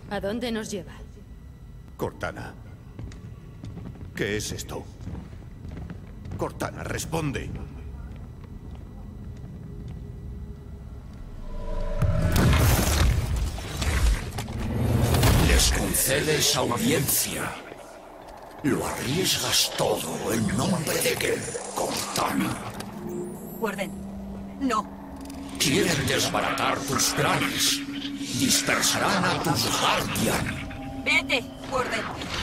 ¿A dónde nos lleva? Cortana. ¿Qué es esto? Cortana, responde. Les concedes audiencia. Lo arriesgas todo en nombre de qué, Cortana. Warden, no. Quieren desbaratar tus planes. Dispersarán a tus Guardian. Vete, Warden.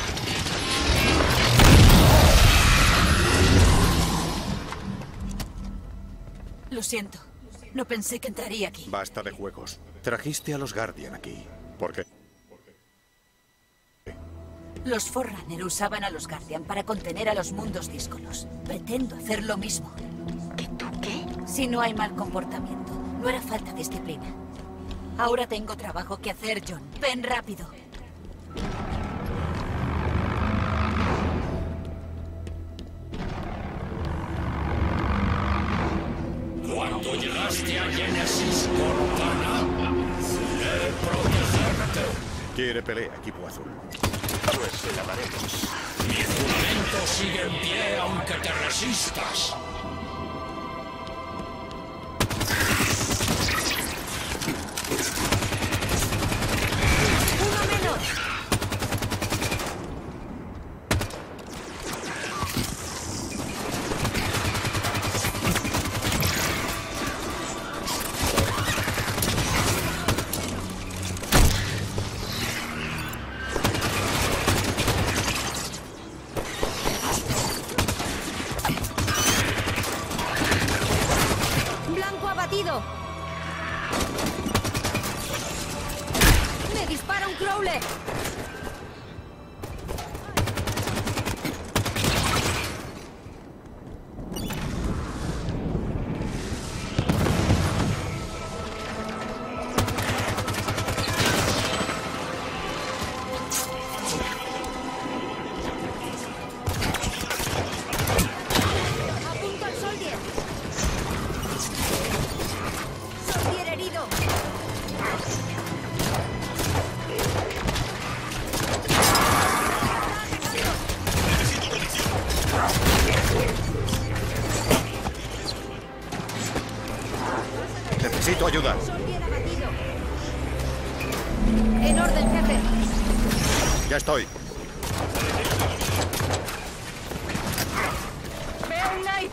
Lo siento. No pensé que entraría aquí. Basta de juegos. Trajiste a los Guardian aquí. ¿Por qué? Los Forerunner usaban a los Guardian para contener a los mundos díscolos. Pretendo hacer lo mismo. ¿Que tú qué? Si no hay mal comportamiento, no era falta de disciplina. Ahora tengo trabajo que hacer, John. Ven rápido. Cuando llegaste a Genesis, Cortana, de protegerte. Quiere pelea, equipo azul. Pues se la daremos. Mi juramento sigue en pie aunque te resistas. ¡Uno menos! ¡Blanco abatido! ¡Me dispara un crawler! ¡Apunto al Soldier! ¡Soldier herido! Necesito ayuda. ¡Soldier abatido! En orden, jefe. Ya estoy. ¡Veo un Knight!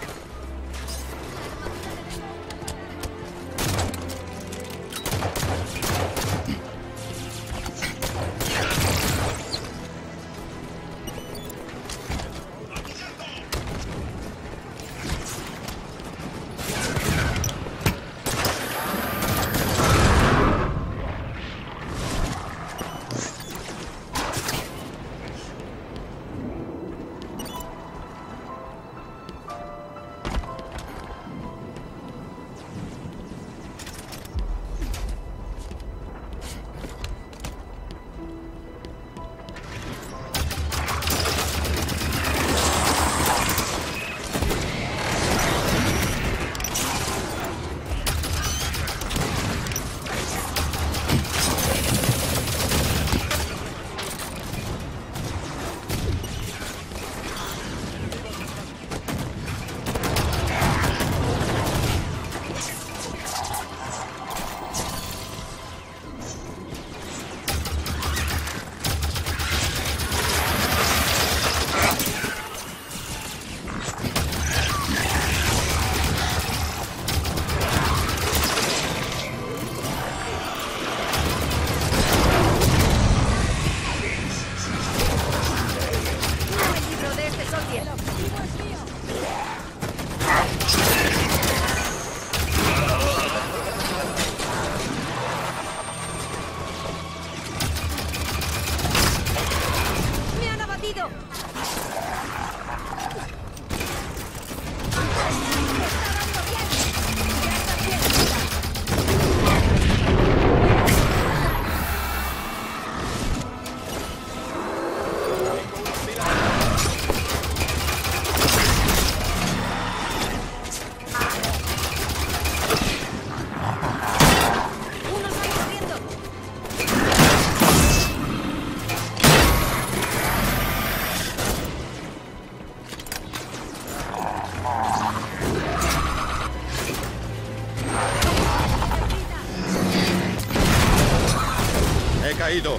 Caído.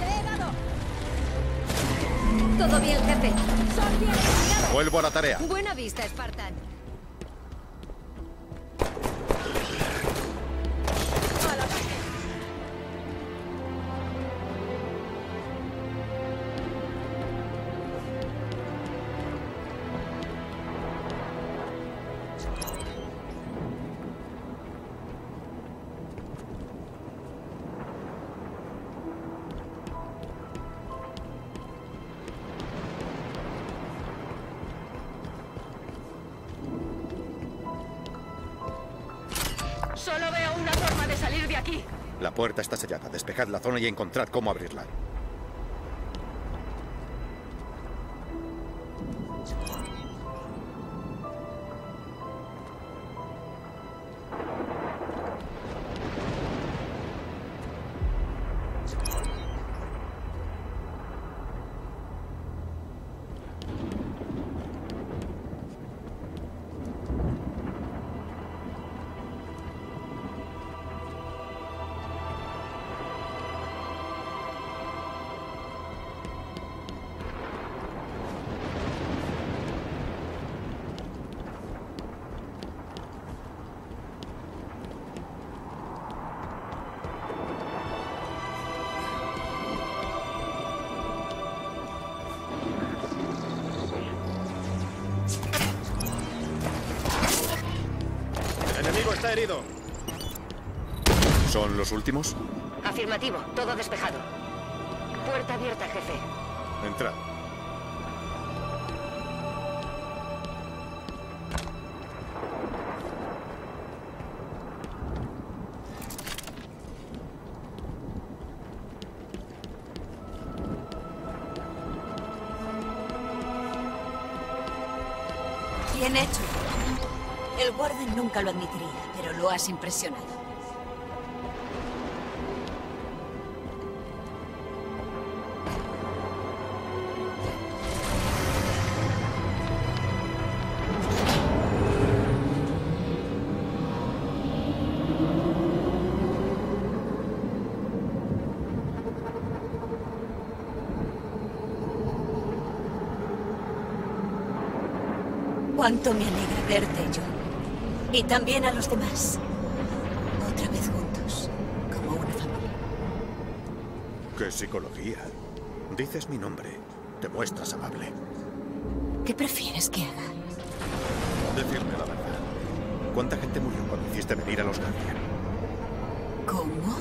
Todo bien, jefe. Soldier eliminado. Vuelvo a la tarea. Buena vista, Spartan. ¡Al ataque! Solo veo una forma de salir de aquí. La puerta está sellada. Despejad la zona y encontrad cómo abrirla. El enemigo está herido. ¿Son los últimos? Afirmativo, todo despejado. Puerta abierta, jefe. Entrad. Bien hecho. El Warden nunca lo admitiría, pero lo has impresionado. Cuánto me alegra verte, John. Y también a los demás. Otra vez juntos, como una familia. ¡Qué psicología! Dices mi nombre. Te muestras amable. ¿Qué prefieres que haga? Decirme la verdad. ¿Cuánta gente murió cuando hiciste venir a los Guardian? ¿Cómo?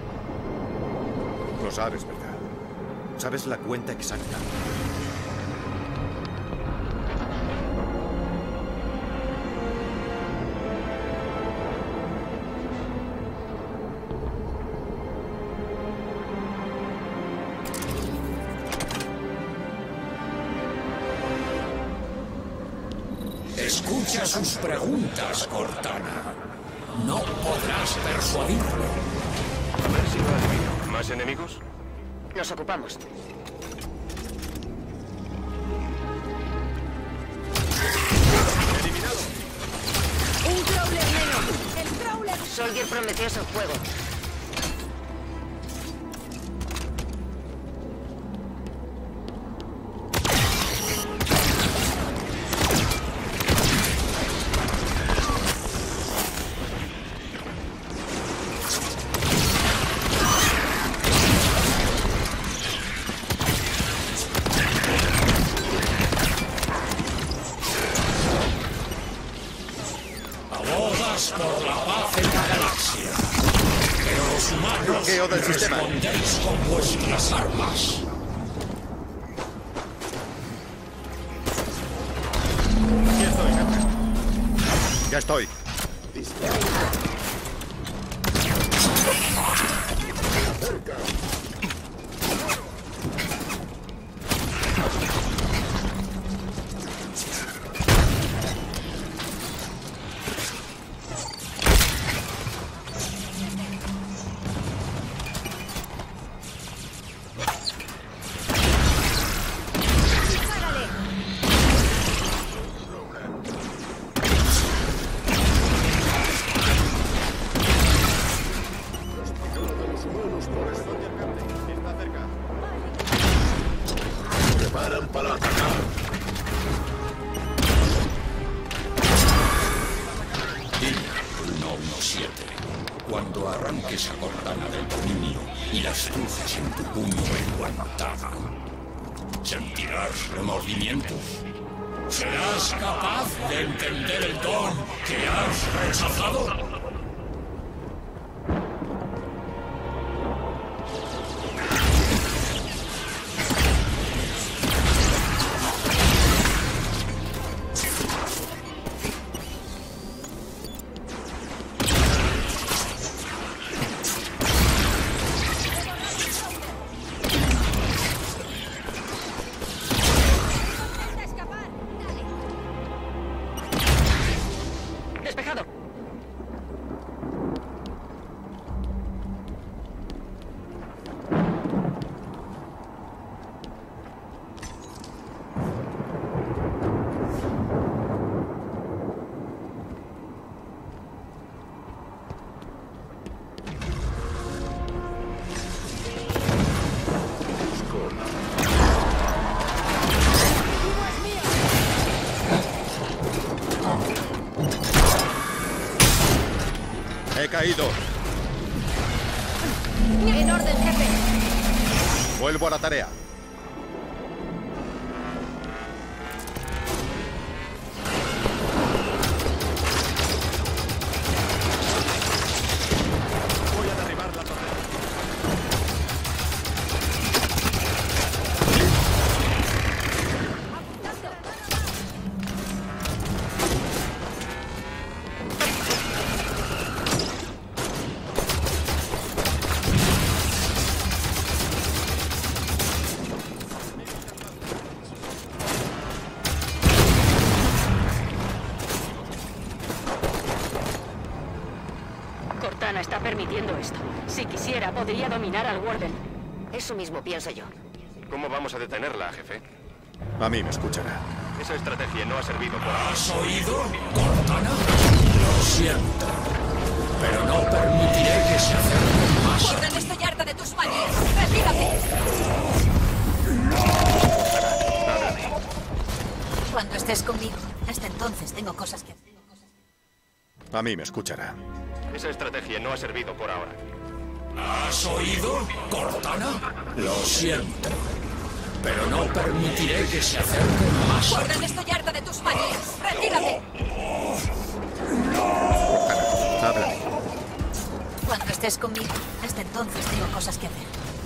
Lo sabes, ¿verdad? Sabes la cuenta exacta. Escucha sus preguntas, Cortana. No podrás persuadirlo. A ver si lo adivino. ¿Más enemigos? Nos ocupamos. ¡Eliminado! ¡Un crawler menos! ¡El crawler! Soldier prometió su fuego. Abogas por la paz en la galaxia. Pero los humanos Bloqueo del sistema. respondéis con vuestras armas. Aquí estoy, jefe. Ya estoy. ¡Dispárale! esa Cortana del dominio y las cruces en tu puño enguantada. Sentirás remordimientos. ¿Serás capaz de entender el don que has rechazado? Despejado. He caído. En orden, jefe. Vuelvo a la tarea. Voy a derribar la torre. Cortana está permitiendo esto. Si quisiera, podría dominar al Warden. Eso mismo pienso yo. ¿Cómo vamos a detenerla, jefe? A mí me escuchará. Esa estrategia no ha servido por ahora. ¿Has oído, Cortana? Lo siento, pero no permitiré que se acerquen más. Warden, estoy harta de tus manías. ¡Retírate! Cuando estés conmigo. Hasta entonces tengo cosas que hacer. A mí me escuchará. Esa estrategia no ha servido por ahora. ¿Has oído, Cortana? Lo siento, pero no permitiré que se acerquen más. Warden, estoy harta de tus manías. ¡Retírate! Háblame. Cuando estés conmigo. Hasta entonces tengo cosas que hacer.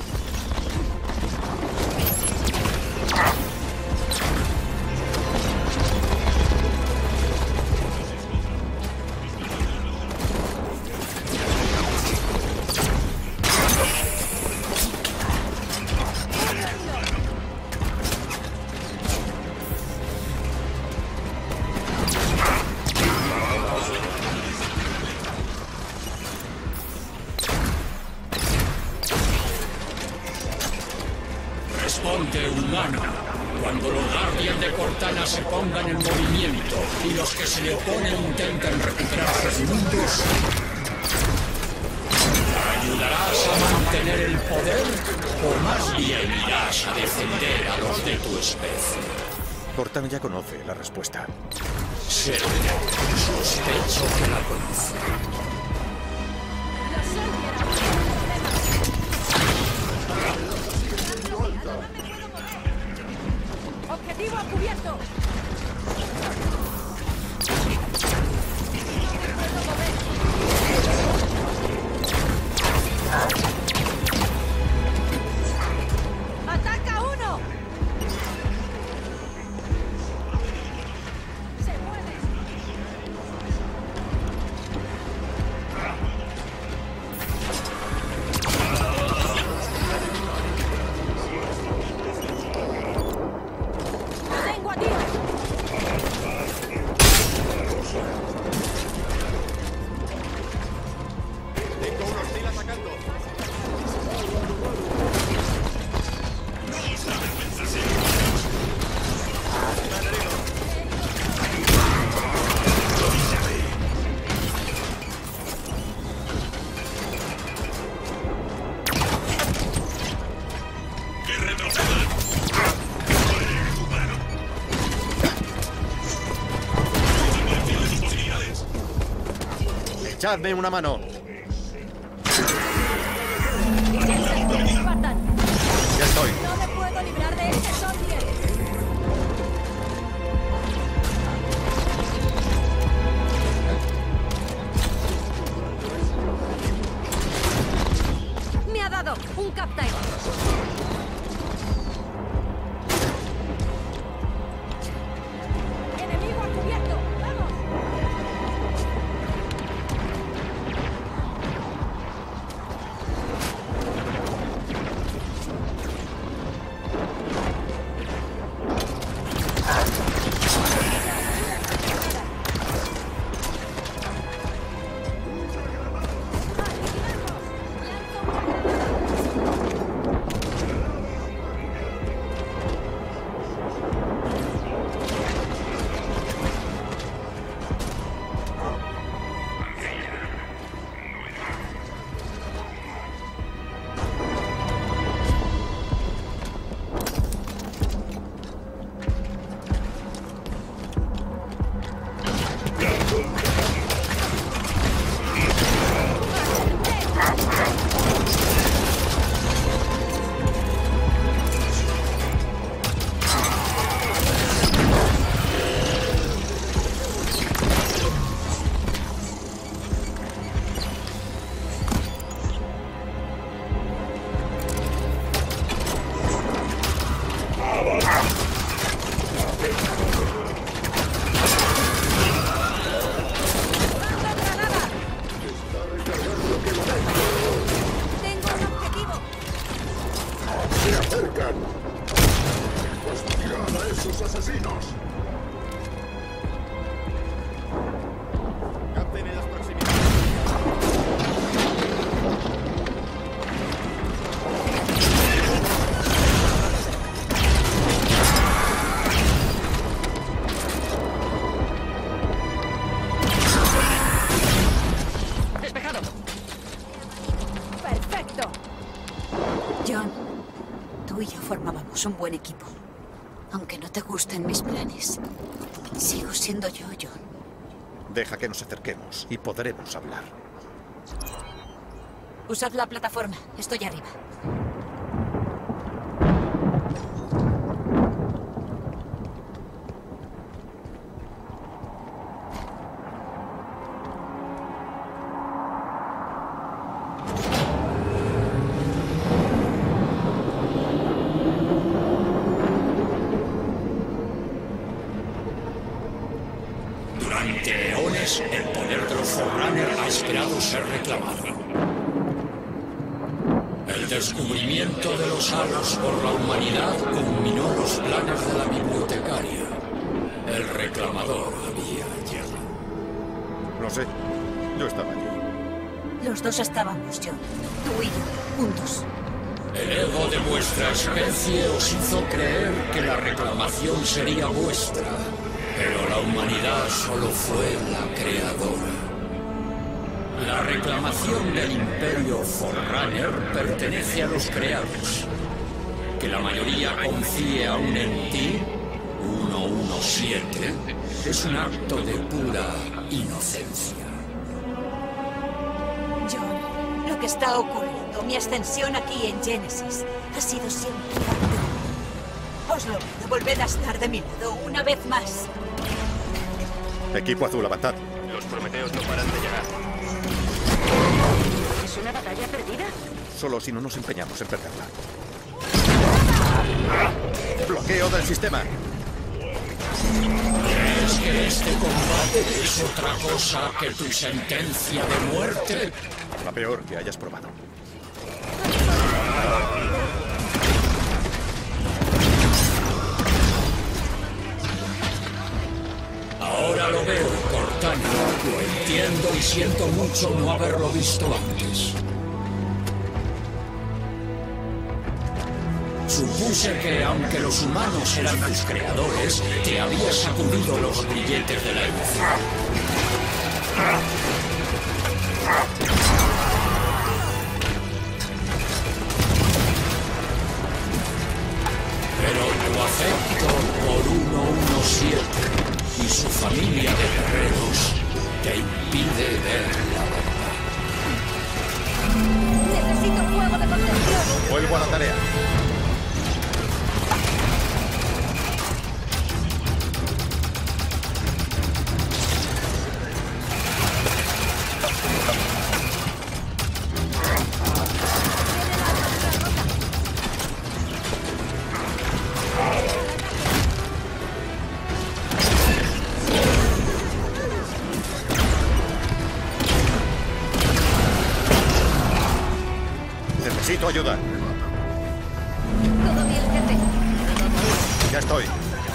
Responde, humano. Cuando los Guardian de Cortana se pongan en movimiento y los que se le oponen intenten recuperar sus mundos, ¿ayudarás a mantener el poder o más bien irás a defender a los de tu especie? Cortana ya conoce la respuesta. Sí, sospecho que la conoce. Objetivo a cubierto. ¡Ataca uno! ¡Se mueve! ¡Tengo a ti! Tengo un hostil atacando. Echadme una mano. Despejado. Un Captain. Enemigo a cubierto. ¡Vamos! Captain en las proximidades. ¡Despejado! ¡Perfecto! John, tú y yo formábamos un buen equipo. Aunque no te gusten mis planes, sigo siendo yo, John. Deja que nos acerquemos y podremos hablar. Usad la plataforma. Estoy arriba. Durante eones, el poder de los Forerunner ha esperado ser reclamado. El descubrimiento de los halos por la humanidad culminó los planes de la bibliotecaria. El reclamador había llegado. No sé. Yo estaba allí. Los dos estábamos, John. Tú y yo, juntos. El ego de vuestra especie os hizo creer que la reclamación sería vuestra, pero la humanidad solo fue la creadora. La reclamación del Imperio Forerunner pertenece a los creados. Que la mayoría confíe aún en ti, 117, es un acto de pura inocencia. John, lo que está ocurriendo, mi ascensión aquí en Génesis, ha sido siempre parte de mí. Os lo pido, volved a estar de mi lado una vez más. Equipo azul, avanzad. Los prometeos no paran de llegar. ¿Es una batalla perdida? Solo si no nos empeñamos en perderla. ¡Bloqueo del sistema! ¿Crees que este combate es otra cosa que tu sentencia de muerte? La peor que hayas probado. Ahora lo veo, Cortana. Lo entiendo y siento mucho no haberlo visto antes. Supuse que, aunque los humanos eran tus creadores, te habías sacudido los grilletes de la emoción. Pero tu afecto por 117 y su familia de guerreros te impide ver la verdad. Necesito fuego de contención. Vuelvo a la tarea. Necesito ayuda. Todo bien, jefe. Ya estoy.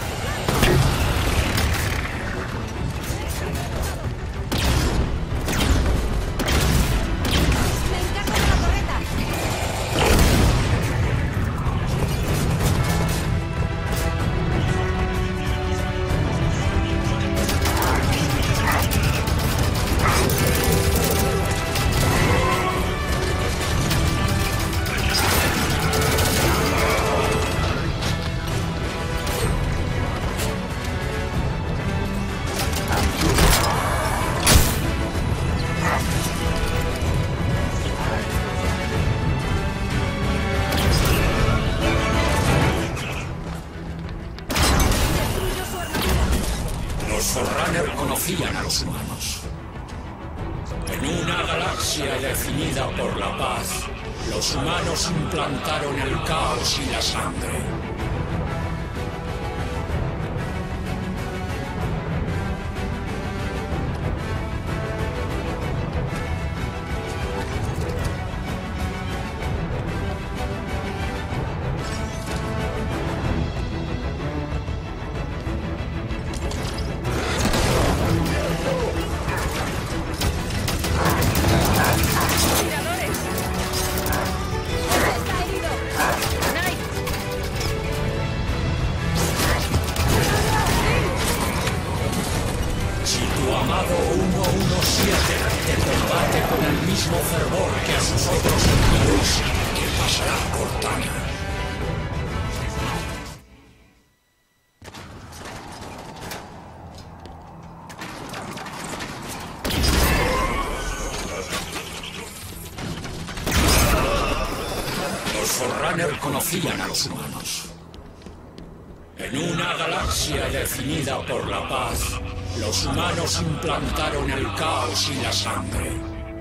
Me encargo de la torreta. Los Forerunner conocían a los humanos. En una galaxia definida por la paz, los humanos implantaron el caos y la sangre. Está herido. Si tu amado 117 te combate con el mismo fervor que a sus otros enemigos, ¿qué pasará, Cortana? Los Forerunner conocían a los humanos. En una galaxia definida por la paz, los humanos implantaron el caos y la sangre.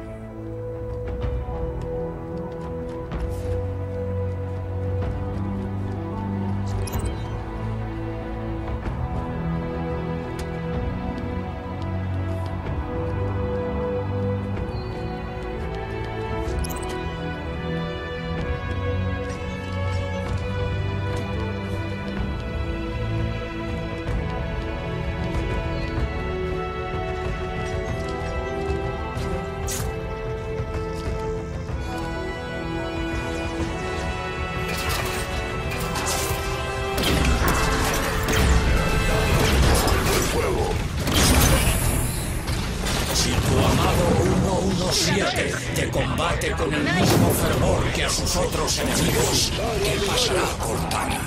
Si tu amado 117 te combate con el mismo fervor que a sus otros enemigos, ¿qué pasará, Cortana?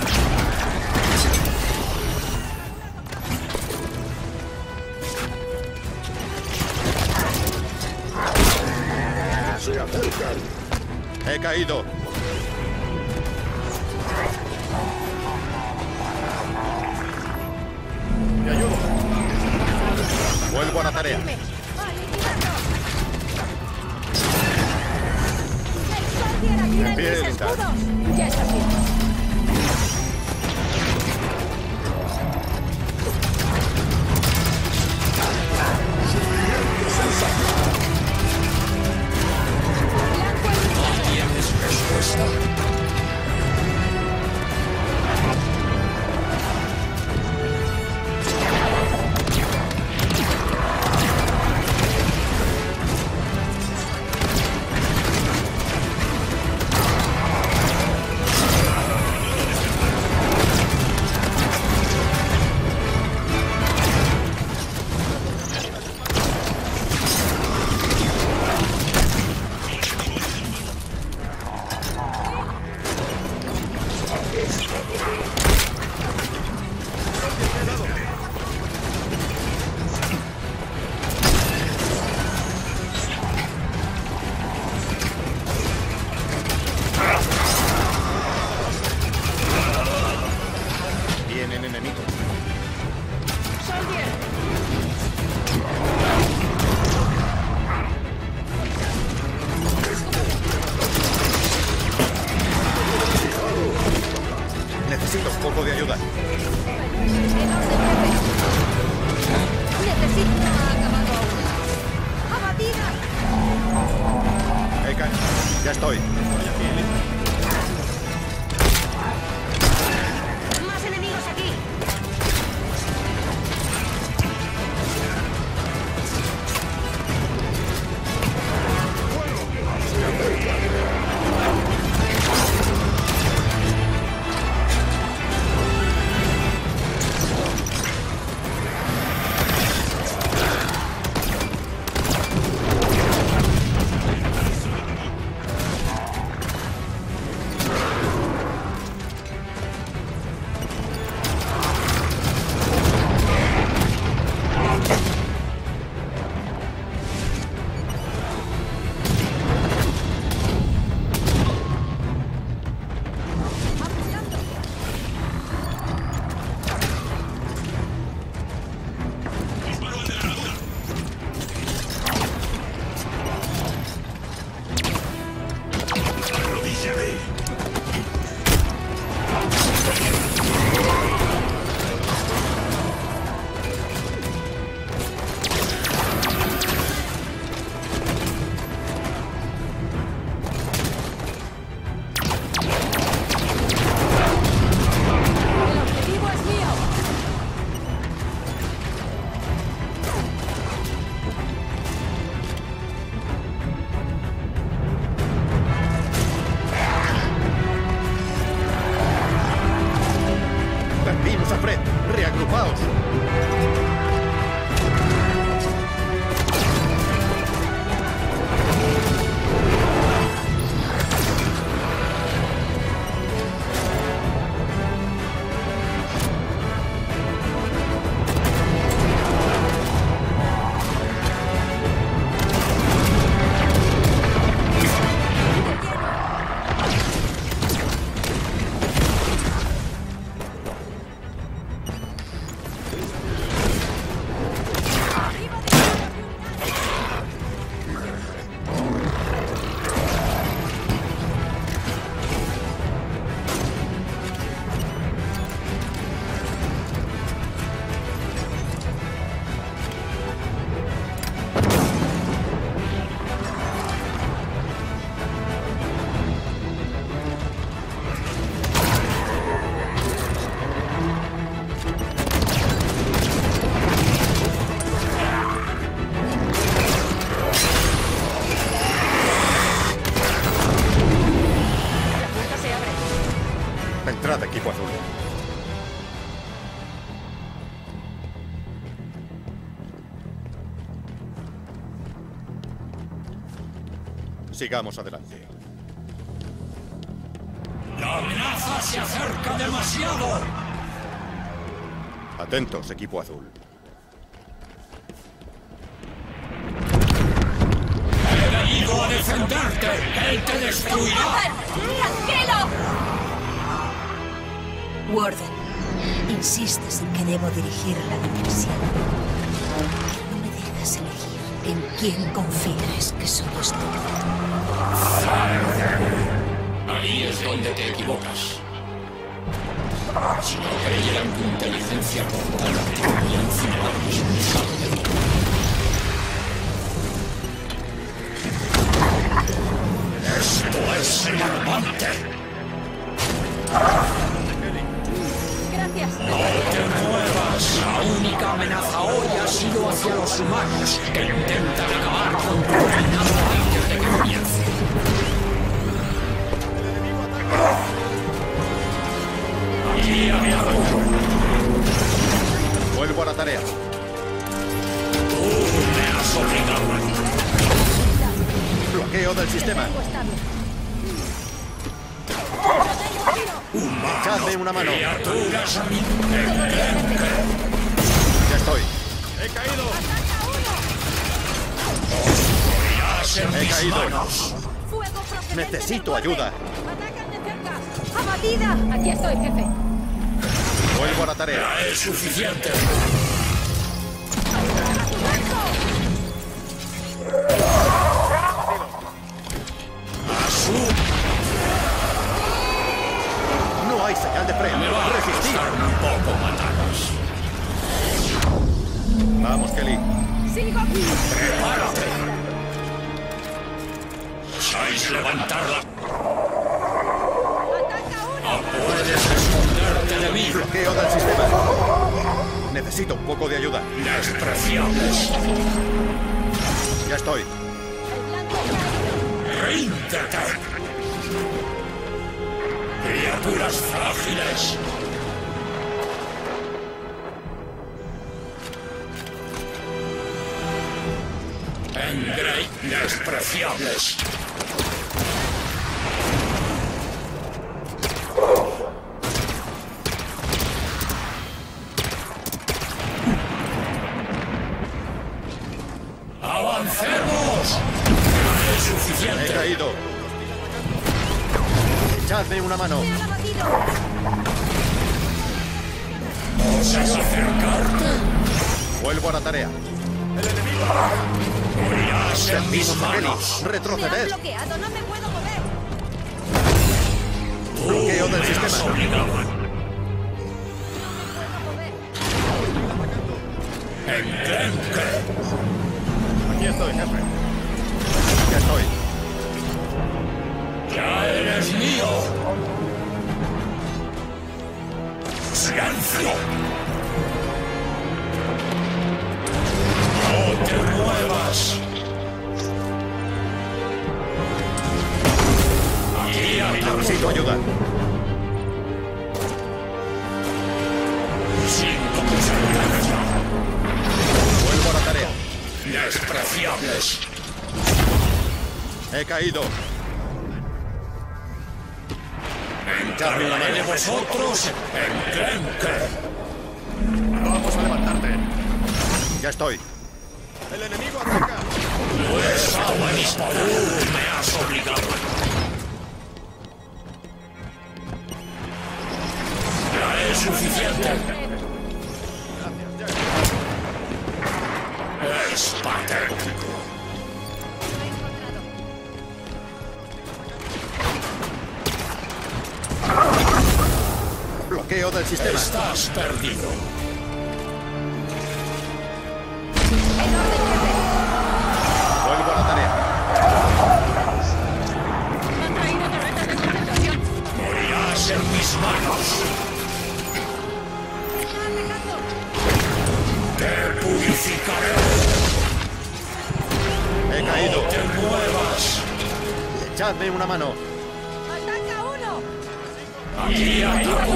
He caído. ¡Me ayudo! Vuelvo a la tarea. ¡A liquidarlo! ¡El Soldier ayuda en Bien, mis Tal. escudos! Ya está bien. ¿No tienes respuesta? Vienen enemigos. ¡Soldier! Necesito un poco de ayuda. Necesito acabado aún. ¡Abatida! He caído. Ya estoy. Estoy aquí, listo. Entrad, equipo azul. Sigamos adelante. ¡La amenaza se acerca demasiado! Atentos, equipo azul. ¡He venido a defenderte! ¡Él te destruirá! ¡Tranquilo! Warden, insistes en que debo dirigir la dimensión. No me dejas elegir en quién confíes, que soy estúpido. Ahí es donde te equivocas. Si no creyera en tu inteligencia cortada, te podría incinerar expulsado de mí. ¡Esto es alarmante! Gracias. ¡No te muevas! La única amenaza hoy ha sido hacia los humanos, que intentan acabar con tu reinado antes de que comience. Aquí a mi apoyo. Vuelvo a la tarea. Tú me has obligado. Bloqueo del sistema. Tengo estable. Echadme una mano. Criaturas a mí. Ya estoy. He caído. He caído. Fuego procedente Necesito del ayuda. borde. Atacan de cerca. ¡Abatida! Aquí estoy, jefe. Vuelvo a la tarea. Ya es suficiente. No hay señal de freno. Me va a Resistir. costar un poco matarlos. Vamos, Kelly. ¡Sigo aquí! ¡Prepárate! ¿Sabéis levantarla? ¡Ataca uno! No puedes esconderte de mí. Bloqueo del sistema. Necesito un poco de ayuda. Despreciables. Ya estoy. El blanco cae. ¡Ríndete! Criaturas frágiles. Engray, despreciables. ¡Avancemos! Ya es He suficiente. caído. Echadme una mano. ¡Me han abatido! ¿Osas acercarte? Vuelvo a la tarea. Morirás en mis Servimos a Kelly. manos. ¡Me han Retroceded. bloqueado! ¡No me puedo mover! Bloqueo del Me has sistema. obligado. ¡No me puedo mover! Enclenque. Aquí estoy, jefe. Ya estoy. ¡Ya eres mío! ¡Silencio! ¡No te muevas! Aquí a mi lado. Necesito ayuda. 5 posibilidades. Vuelvo a la tarea. Despreciables. He caído. Encargaré de vosotros enclenque. Vamos a levantarte. Ya estoy. El enemigo ataca. Pues ahora mismo tú me has obligado. Ya es suficiente. Es patético. Bloqueo del sistema. Estás perdido. Vuelvo a la tarea. ¡Han traído torretas de concentración! Morirás en mis manos. ¡Me están atacando! Te purificaré. He caído. No te muevas. Echadme una mano. ¡Ataca uno! Aquí ataco.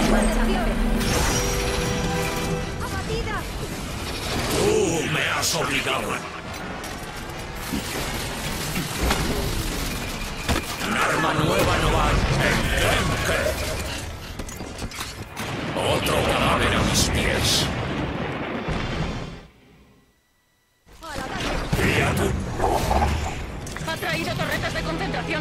¡Abatida! Tú me has obligado. Un arma nueva no va. ¡Entenque! Otro cadáver a mis pies. ¡A la ataque! Y a tú. Ha traído torretas de concentración.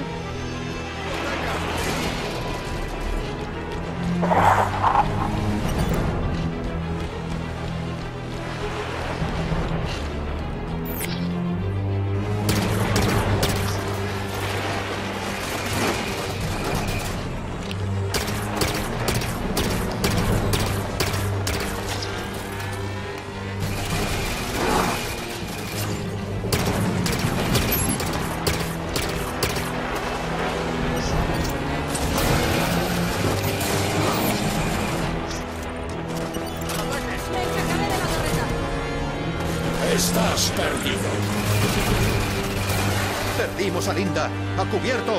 ¡Me encargaré de la torreta! Estás perdido. Perdimos a Linda. ¡A cubierto!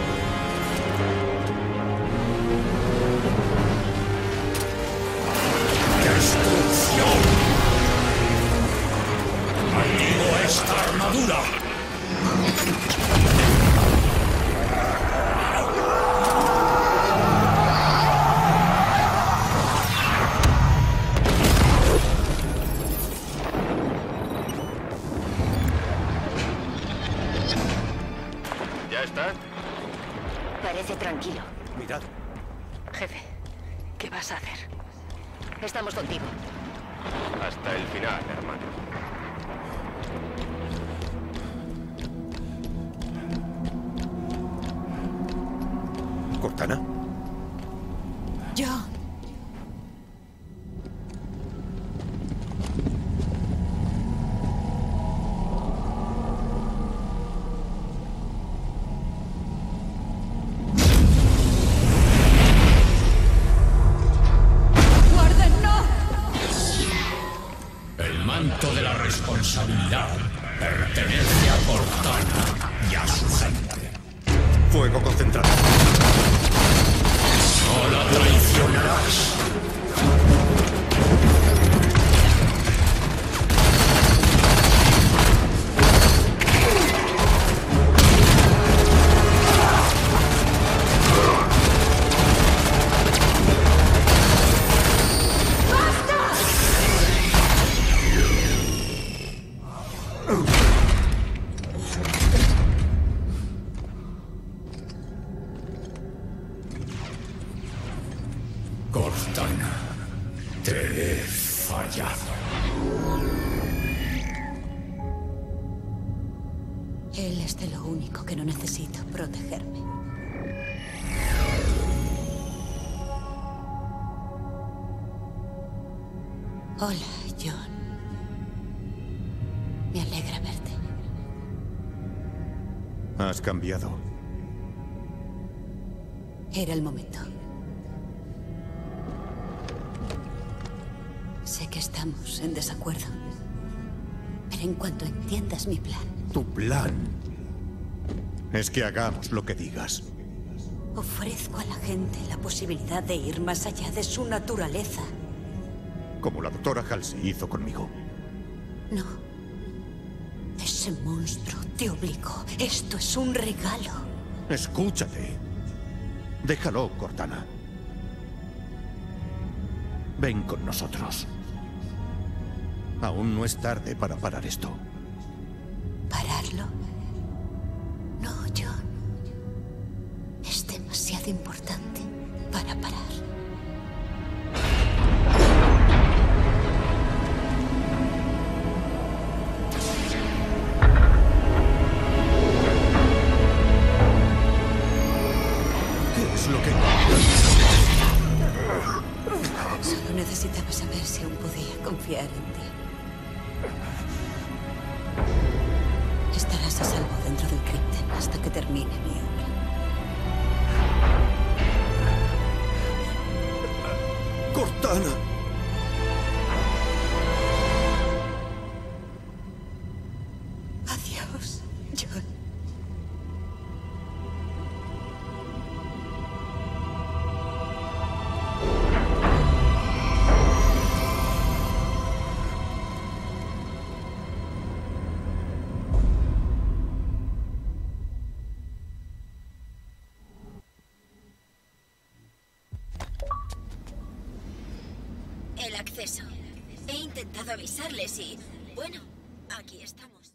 ¡Destrucción! ¡Maldigo esta armadura! ¿Ya está? Parece tranquilo. Mirad. Jefe, ¿qué vas a hacer? Estamos contigo. Hasta el final, hermano. ¿Cortana? John. ¡Guarden, no! El manto de la responsabilidad pertenece a Cortana y a su gente. Fuego concentrado. No la traicionarás. Cortana, te he fallado. Él es de lo único que no necesito protegerme. Hola, John. Me alegra verte. Has cambiado. Era el momento. Sé que estamos en desacuerdo. Pero en cuanto entiendas mi plan, Tu plan es que hagamos lo que digas. ofrezco a la gente la posibilidad de ir más allá de su naturaleza. Como la doctora Halsey hizo conmigo. No. Ese monstruo te obligó. Esto es un regalo. Escúchate. Déjalo, Cortana. Ven con nosotros. Aún no es tarde para parar esto. ¿Pararlo? No, John. Es demasiado importante para parar. ¿Qué es lo que...? Solo necesitaba saber si aún podía confiar en ti. Estarás a salvo dentro del Crypten hasta que termine mi obra. ¡Cortana! Adiós, John. el acceso. He intentado avisarles y, bueno, aquí estamos.